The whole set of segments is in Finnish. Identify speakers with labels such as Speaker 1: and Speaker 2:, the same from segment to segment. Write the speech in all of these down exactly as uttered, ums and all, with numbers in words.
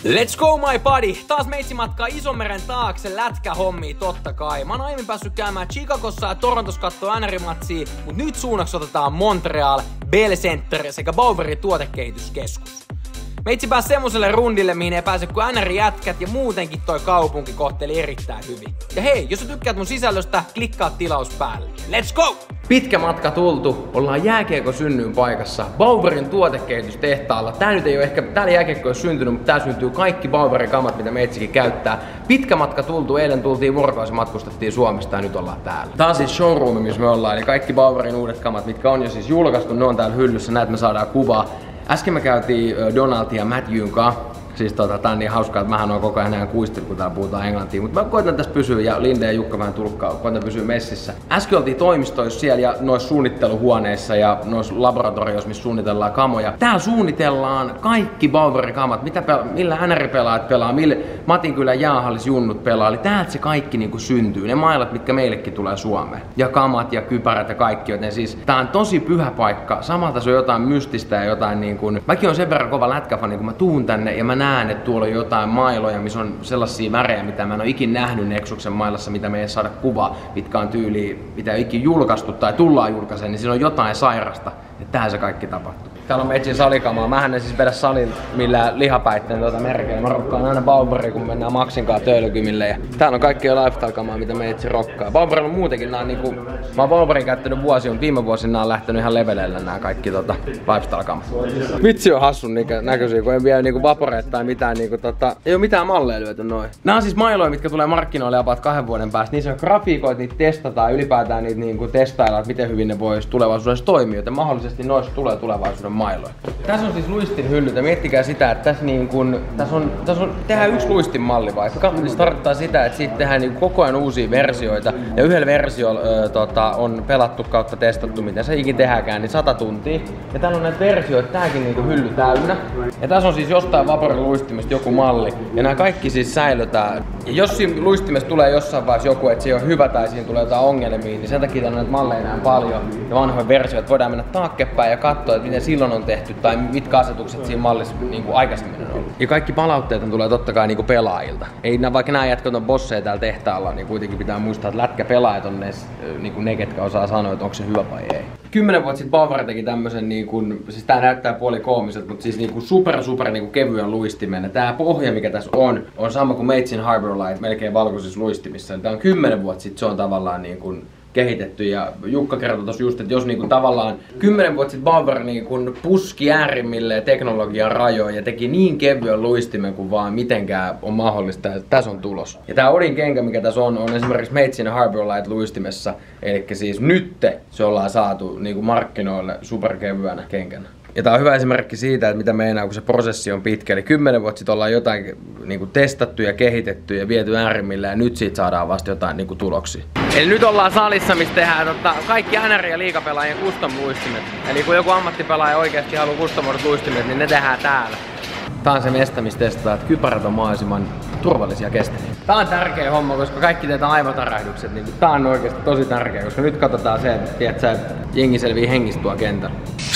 Speaker 1: Let's go my buddy! Taas meitsi matkaa Isomeren taakse lätkähommia totta kai. Mä oon aiemmin päässyt käymään Chicagossa ja Torontossa kattoo N R-matsia, mut nyt suunnaksi otetaan Montreal, Bell Center sekä Bauerin tuotekehityskeskus. Meitsi pääsi semmoselle rundille, mihin ei pääse kuin N R-jätkät ja muutenkin toi kaupunki kohteli erittäin hyvin. Ja hei, jos sä tykkäät mun sisällöstä, klikkaa tilaus päälle. Let's go! Pitkä matka tultu, ollaan jääkiekko synnyin paikassa, Bauerin tuotekehitystehtaalla. Tää nyt ei oo ehkä, täällä jääkiekko ei oo syntynyt, mutta tää syntyy kaikki Bauerin kamat, mitä meitsikin käyttää. Pitkä matka tultu, eilen tultiin vuorokausi, matkustettiin Suomesta ja nyt ollaan täällä. Tää on siis showroom, missä me ollaan, eli kaikki Bauerin uudet kamat, mitkä on jo siis julkaistu, ne on täällä hyllyssä, näet me saadaan kuvaa. Äsken me käytiin Donaldin ja Matthewn kanssa. Siis tota, tää on niin hauskaa, että mähän oon koko ajan näin kuistellut, kun täällä puhutaan englantia. Mutta mä koitan tässä pysyä, ja Linde ja Jukka vähän tulkkaa, koitan pysyä messissä. Äsken oltiin toimistoissa siellä ja noissa suunnitteluhuoneissa ja noissa laboratorioissa, missä suunnitellaan kamoja. Täällä suunnitellaan kaikki Bauerin kamat, mitä pela, millä N R-pelaajat pelaa, millä Matinkylän jäähallis junnut pelaa. Eli täältä se kaikki niinku syntyy, ne mailat, mitkä meillekin tulee Suomeen. Ja kamat ja kypärät ja kaikki, joten siis tää on tosi pyhä paikka. Samalta se on jotain mystistä ja jotain niinku... Mäkin on sen verran kova lätkäfani, kun mä tuun tänne ja mä näen, että tuolla on jotain mailoja, missä on sellaisia värejä, mitä mä en ole ikin nähnyt Nexuksen mailassa, mitä me ei saada kuvaa, mitkä on tyyliin, mitä ei ikin julkaistu tai tullaan julkaiseen, niin siinä on jotain sairasta. Ja tähän se kaikki tapahtuu. Täällä on meitsin salikamaa. Mähän en siis vedä salin millään lihapäitteen tuota merkeillä. Mä rokkaan aina Baueria, kun mennään Maxinkaan töölykymille. Ja täällä on kaikkea lifestyle-kamaa, mitä meitsin rokkaa. Bauer on muutenkin nää niinku... Mä oon Bauerin käyttänyt vuosia, mutta viime vuosina nää on lähtenyt ihan leveleille nää kaikki tota lifestyle-kamat. Vitsi on hassun näköisiä, kun ei vielä niinku vaporeet tai mitään niinku tota... Ei oo mitään malleja lyöty noin. Nää on siis mailoja, mitkä tulee markkinoille about kahden vuoden päästä. Niissä on grafiikoita, niitä testataan, ylipäätään niitä niinku testaillaan, että miten hyvin ne vois tulevaisuudessa toimia. Joten mahdollisesti noista tulee tulevaisuuden mailoja. Tässä on siis luistin hyllyt ja miettikää sitä, että tässä, niin kun, tässä, on, tässä on, tehdään yksi luistin malli vaikka. Se tarkoittaa sitä, että siitä tehdään niin koko ajan uusia versioita ja yhdellä versiolla ö, tota, on pelattu kautta testattu, miten se ikin tehdäänkään, niin sata tuntia. Ja täällä on näitä versioita, tääkin niin hylly täynnä. Ja tässä on siis jostain Vaporin luistimesta joku malli ja nämä kaikki siis säilytään. Ja jos siinä luistimessa tulee jossain vaiheessa joku, että se ei ole hyvä tai siinä tulee jotain ongelmia, niin sen takia on näitä malleja näin paljon ja vanhoja versioita voidaan mennä taaksepäin ja katsoa, että miten silloin on tehty tai mitkä asetukset siinä mallissa niin kuin aikaisemmin on ollut. Ja kaikki palautteet tulee totta kai niin kuin pelaajilta. Ei, vaikka nämä jätkät on bosseja täällä tehtaalla, niin kuitenkin pitää muistaa, että lätkäpelaajat on ne, niin kuin ne ketkä osaa sanoa, että onko se hyvä vai ei. Kymmenen vuotta sitten Bauer teki tämmösen, niin kuin, siis tää näyttää puoli koomiselta, mutta siis niin kuin super super niin kuin kevyen luistimen. Ja tää pohja, mikä tässä on, on sama kuin Meitsin Harbor Light, melkein valkoisissa luistimissa. Tää on kymmenen vuotta sitten, se on tavallaan niin kuin kehitetty ja Jukka kertoi tossa just, että jos niinku tavallaan kymmenen vuotta sitten Bauer niinku puski äärimmilleen teknologian rajoja ja teki niin kevyen luistimen kuin vaan mitenkään on mahdollista, että tässä on tulos. Ja tää Odin kenkä, mikä tässä on, on esimerkiksi Meitsin Harbor Light luistimessa, eli siis nytte se ollaan saatu niinku markkinoille superkevyenä kenkänä. Ja tää on hyvä esimerkki siitä, että mitä meinaa, kun se prosessi on pitkä. Eli kymmenen vuotta sitten ollaan jotain niin kuin testattu ja kehitetty ja viety äärimmille ja nyt siitä saadaan vasta jotain niin kuin tuloksia. Eli nyt ollaan salissa, missä tehdään tota, kaikki N R- ja liigapelaajien custom-luistimet. Eli kun joku ammattipelaaja oikeasti haluaa customoidut luistimet, niin ne tehdään täällä. Tää on se mesta, missä testataan, että kypärät on mahdollisimman turvallisia ja kestäviä. Tää on tärkeä homma, koska kaikki teetään aivotärähdykset, niin tää on oikeasti tosi tärkeä, koska nyt katsotaan se, että tiedät sä, että jengi selvii hengistä tuolla kentällä.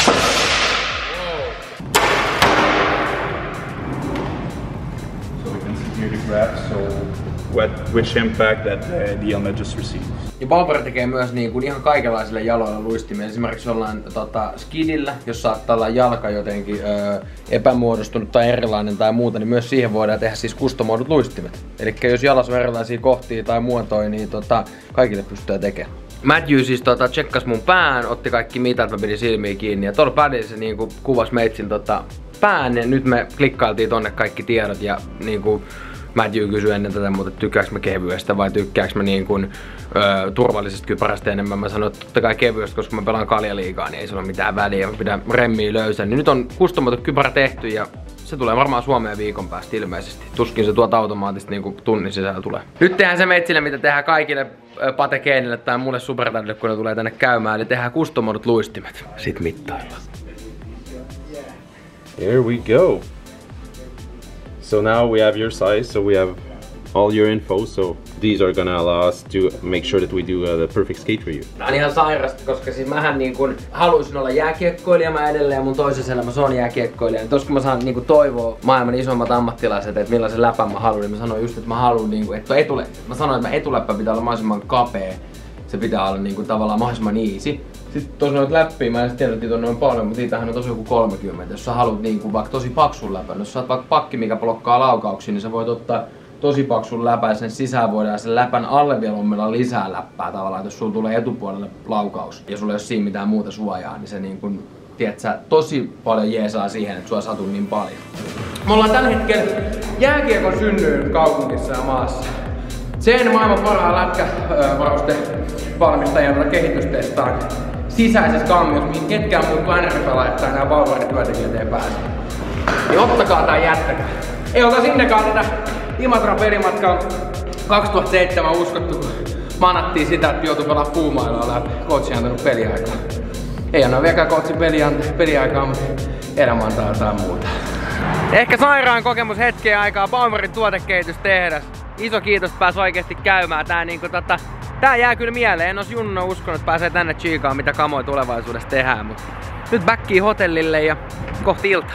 Speaker 2: So what, which impact that uh, the helmet just received.
Speaker 1: Ja Bauer tekee myös niin kuin ihan kaikenlaisille jaloille luistimia. Esimerkiksi ollaan tota, skidillä, jos saattaa olla jalka jotenkin öö, epämuodostunut tai erilainen tai muuta, niin myös siihen voidaan tehdä siis customoidut luistimet. Eli jos jalassa on erilaisia kohtia tai muotoja, niin tota, kaikille pystyy tekemään. Matthew siis tota, tsekkas mun pään, otti kaikki mitat, mä pidin silmiä kiinni ja tuolla padilla se niinku kuvasi meitsin tota, pään ja nyt me klikkailtiin tonne kaikki tiedot ja niinku Matthew kysyi ennen tätä, mutta tykkääks mä kevyestä vai tykkääks mä niin kuin, ö, turvallisesta kypärästä enemmän. Mä sanoin, että totta kai kevyestä, koska mä pelaan kaljaliigaa, niin ei se ole mitään väliä. Mä pidän remmiä löysän. Niin nyt on customoitu kypärä tehty ja se tulee varmaan Suomeen viikon päästä ilmeisesti. Tuskin se tuolta automaattisesti niin kuin tunnin sisällä tulee. Nyt tehdään se meitsille, mitä tehdään kaikille patekeenille tai mulle supertädille, kun ne tulee tänne käymään. Eli tehdään customoidut luistimet. Sit mittaillaan.
Speaker 2: Here we go. So now we have your size, so we have
Speaker 3: all your info, so these are gonna allow us to make sure that we do uh, the perfect skate for you.
Speaker 1: Tää on ihan sairasta, koska siis mähän niin kun haluaisin olla jääkiekkoilija, mä edelleen ja mun toisessa elämässä on jääkiekkoilija. Tos kun mä saan niin kun toivoa maailman isommat ammattilaiset, että millaisen läpän mä haluan, niin mä sanoin just, että mä haluan niin kun, että etule, mä sanoin, että mä etuläppä pitää olla mahdollisimman kapea. Se pitää olla niin kun, tavallaan mahdollisimman easy. Sitten tossa noita läppiä, mä en tiedä, että on noin paljon, mutta niitähän on tosi joku kolmekymmentä. Jos sä haluat niin kun, vaikka tosi paksun läpän, jos sä oot vaikka pakki, mikä blokkaa laukauksia, niin sä voit ottaa tosi paksun läpän ja sen sisään voidaan sen läpän alle vielä ommella lisää läppää tavallaan, jos sulla tulee etupuolelle laukaus ja sulla ei ole siinä mitään muuta suojaa, niin se niin kun, tiedät sä, tosi paljon jeesaa siihen, että sua satuu niin paljon. Me ollaan tällä hetkellä jääkiekon synnyyn kaupungissa ja maassa. Sen maailman parhaan lätkävarustevalmistajan jota kehitystestaan sisäisessä kammiossa, mihin ketkään muut kuin N R-pelaajat tai nämä valvarityöntekijät ei pääse. Niin ottakaa tää jättäkää. Ei ota sinnekaan tätä Imatra pelimatkaa kaksituhattaseitsemän uskottu, kun manattiin sitä, että joutui pelaa puumailua läpi. Coachi on antanut peliaikaa. Ei anna vieläkään coachin peliaikaa, mutta elämä antaa jotain muuta. Ehkä sairaan kokemus hetken aikaa Baumerin tuotekehitystehdas. Iso kiitos, että pääsi oikeesti käymään. Tää, niinku, tota, tää jää kyllä mieleen. En ois junnuna uskonut, että pääsee tänne chiikaan, mitä kamoja tulevaisuudessa tehdään. Mut nyt backiin hotellille ja kohti iltaa.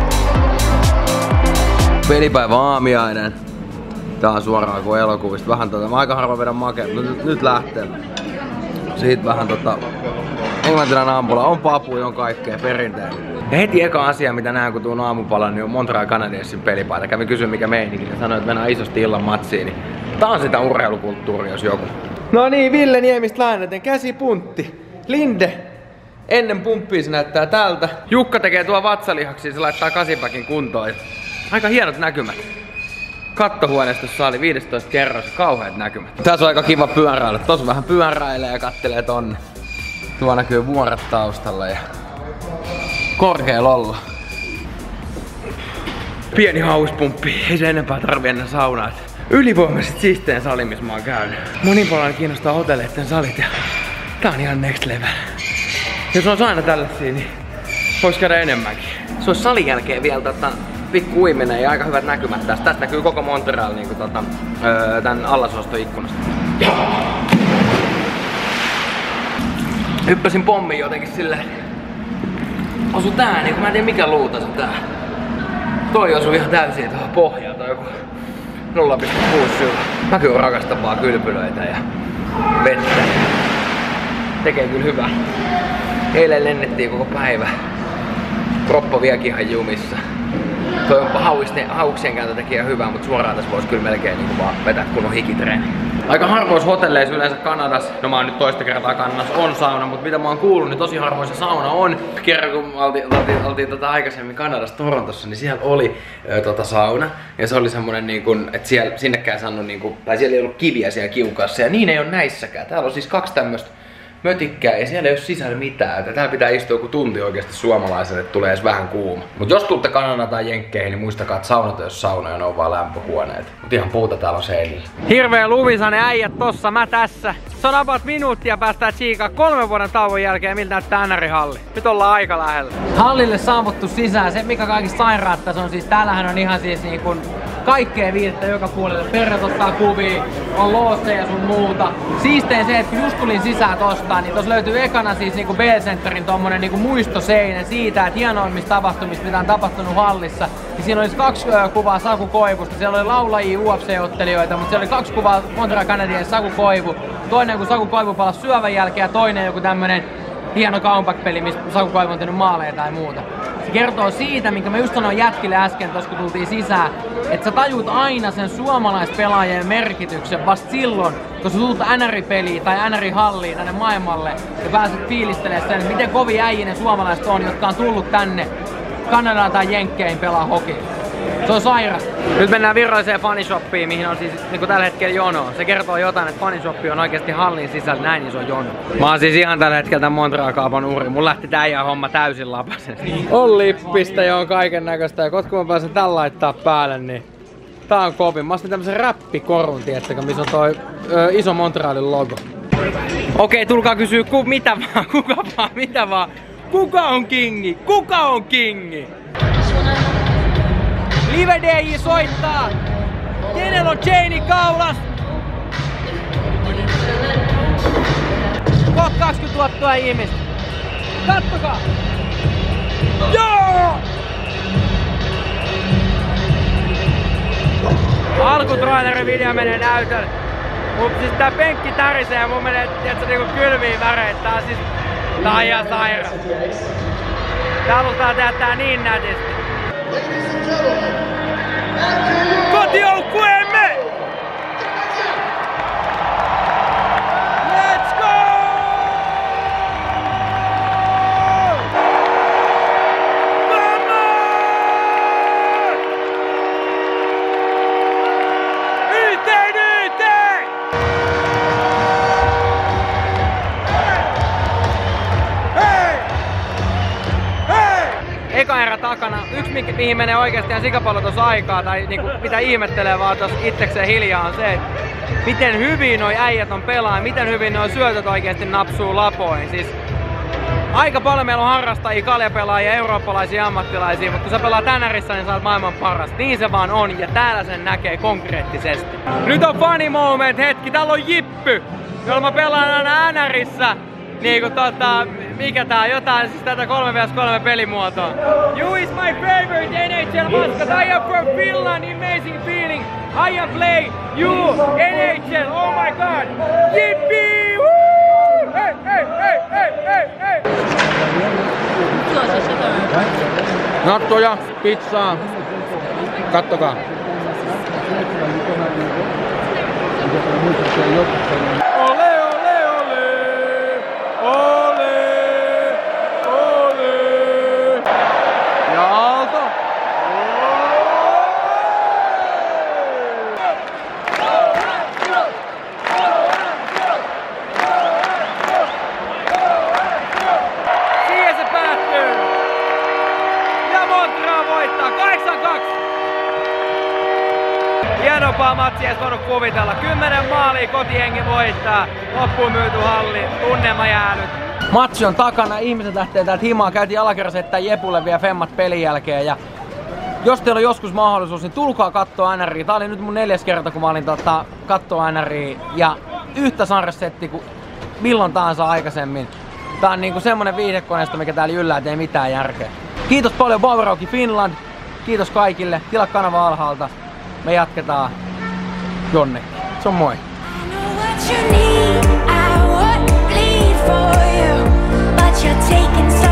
Speaker 1: Pelipäivä aamiainen. Tää on suoraan kuin elokuvista. Vähän tota, mä aika harva vedän makea, mutta nyt, nyt lähtee. Siitä vähän tota... Englantilainen ampula, on papuja, on kaikkea perinteinen. Ja heti eka asia, mitä näen kun tuun aamupalan, niin on Montreal Canadiensin pelipaita. Kävin kysyä mikä meininki ja sanoin, että mennään isosti illan matsiin. Niin tää on sitä urheilukulttuuria, jos joku. No niin, Ville Niemistä lainaten käsipuntti. Linde. Ennen pumppia se näyttää tältä. Jukka tekee tuo vatsalihaksi, se laittaa kasipäkin kuntoon. Aika hienot näkymät. Kattohuoneistossa oli viidestoista kerros, kauheat näkymät. Tässä on aika kiva pyöräillä. Tossa vähän pyöräilee ja kattelee tonne. Tuo näkyy vuoret taustalla ja korkealla olla. Pieni hauspumppi, ei se enempää tarvi ennen saunaa. Ylivoimaiset siisteen sali, missä mä oon käynyt. Monin paljon kiinnostaa hotelleiden salit ja tää on ihan next level. Jos on aina tällaisia, niin vois käydä enemmänkin. Se olisi salin jälkeen vielä tota, pikku uiminen ja aika hyvät näkymät tästä. Tästä näkyy koko Montreal niin kuin, tota, öö, tän allasostoikkunasta. Hyppäsin pommiin jotenkin silleen. Osu tää, niin kun mä en tiedä mikä luuta se tää. Toi osui ihan täysin tuohon pohjaan, toi joku nolla pilkku kuusi syvä. Mä kyllä rakastan vaan kylpylöitä ja vettä. Tekee kyllä hyvää. Eilen lennettiin koko päivä. Kroppa vieläkin ihan jumissa. Toi on hauksien kääntö teki ihan hyvää, mutta suoraan tässä voisi kyllä melkein niin vaan vetää kunnon hikitreeni. Aika harvoissa hotelleissa yleensä Kanadassa, no mä oon nyt toista kertaa Kanadassa, on sauna, mutta mitä mä oon kuullut, niin tosi harvoissa sauna on. Kerran kun oltiin, oltiin, oltiin tota aikaisemmin Kanadassa Torontossa, niin siellä oli ö, tota sauna. Ja se oli semmonen niin kuin, että siellä, sinnekään saanut niin kuin, tai siellä ei ollut kiviä siellä kiukassa ja niin ei ole näissäkään. Täällä on siis kaksi tämmöstä mötikkää ja siellä ei ole sisällä mitään. Että täällä pitää istua joku tunti oikeasti suomalaiselle, että tulee edes vähän kuuma. Mut jos tuutte Kanadaan tai Jenkkeihin, niin muistakaa, että saunat ei ole saunoja, ne on vaan lämpöhuoneet. Mut ihan puuta täällä on seinillä. Hirveä luvisainen äijät tossa, mä tässä. Se on about minuuttia päästään chiikaan kolmen vuoden tauon jälkeen, miltä näyttää N R-halli. Nyt ollaan aika lähellä. Hallille saavuttu sisään. Se mikä kaikista sairaatta on siis, täällähän on ihan siis niin kuin kaikkea viitettä joka puolelle. Perret ottaa kuvia, on looseja sun muuta. Siistein se, että kun just tulin sisään tosta, niin tossa löytyy ekana siis niinku B-Centerin tommonen niinku muistoseinä siitä, että hienoimmista tapahtumista, mitä on tapahtunut hallissa. Ja siinä oli kaksi ö, kuvaa Saku Koivusta. Siellä oli laulajia, U F C-ottelijoita, mutta siellä oli kaksi kuvaa Montreal Canadiens Saku Koivu. Toinen kun Saku Koivu palasi syövän jälkeen ja toinen joku tämmönen hieno comeback-peli, missä Saku Koivu on tehnyt maaleja tai muuta. Se kertoo siitä, minkä mä just sanoin jätkille äsken tossa kun tultiin sisään, että sä tajuut aina sen suomalaispelaajien merkityksen vasta silloin, kun sä tulet N R-peliin tai N R-halliin tänne maailmalle ja pääset fiilistelemään sen, miten kovin äijinen suomalaiset on, jotka on tullut tänne Kanadaan tai Jenkkeihin pelaa hokia. Se on sairas. Nyt mennään viralliseen fanishoppiin, mihin on siis niinku tällä hetkellä jono. Se kertoo jotain, että fanishoppi on oikeasti hallin sisällä näin iso jono. Mä oon siis ihan tällä hetkellä tämän Montreal-kaupan uhri. Mun lähti tää ihan homma täysin lapasesti. On lippistä ja on kaiken näköistä. Ja kun mä pääsen tän laittaa päälle, niin tää on kovin. Mä ostin tämmösen räppikorun, tiettäkö, missä on toi ö, iso Montrealin logo. Okei, tulkaa kysyä ku, mitä vaan, kuka vaan, mitä vaan. Kuka on kingi? Kuka on kingi? Live D J soittaa! Kenellä on chaini kaulas? Kohta kaksikymmentätuhatta ihmistä. Kattokaa! Joo! Alkutrailerin video menee näytölle. Mut siis tää penkki tärisee ja mun menee tiiätsä, niinku kylmiin väreitä. Tää on siis tää on ihan sairaas. Tää halutaan tehdä tää niin nätisti. Kotijoukkueemme! Let's go! Vamos! Yhteen, yhteen! Hei! Hei! Eka erä takana. Yksi mihin menee oikeesti ihan sikapallo tossa aikaa tai niinku mitä ihmettelee vaan tossa itsekseen hiljaa on se, että miten hyvin noi äijät on pelaa, miten hyvin noi syötöt oikeesti napsuu lapoihin. Siis aika paljon meillä on harrastajia, kaljapelaajia, eurooppalaisia ammattilaisia, mutta kun sä pelaat Nrissä, niin sä oot maailman paras. Niin se vaan on ja täällä sen näkee konkreettisesti. Nyt on funny moment hetki, täällä on Jippy, jolla mä pelaan aina Nrissä. Niinku tota, mikä tää on? Jotain siis tätä kolme vastaan kolme pelimuotoa. You is my favorite N H L-mascot. I am from Finland, amazing feeling. I am play you, N H L, oh my god. Yippee! Woo! Hey, hey, hey, hey, hey, hey! Nattoja, pizzaa. Kattokaa. Ole, ole, ole! Ole! Ole! Ja Aalto! Siihen se päättyy! Ja Montreal voittaa kahdeksan kaksi! Hienompaa matsia ei voinut kuvitella. Kymmenen maalia kotihengi voittaa. Loppuun myyty halli. Tunnelma jäänyt. Matsi on takana. Ihmiset lähtee täältä himaan. Käytiin alakerrasettää Jepulle vielä femmat pelin jälkeen. Ja jos teillä on joskus mahdollisuus, niin tulkaa kattoo N R I. Tää oli nyt mun neljäs kerta, kun mä olin tota, kattoo N R I. Ja yhtä sarjasetti kuin milloin tahansa aikaisemmin. Tää on niinku semmonen viihdekoneisto, mikä täällä yllää, et ei mitään järkeä. Kiitos paljon Powerhockey Finland. Kiitos kaikille. Tilaa kanava alhaalta. Me jatketaan jonnekin. Se on moi! I know what you need, I would bleed for you, but you're taking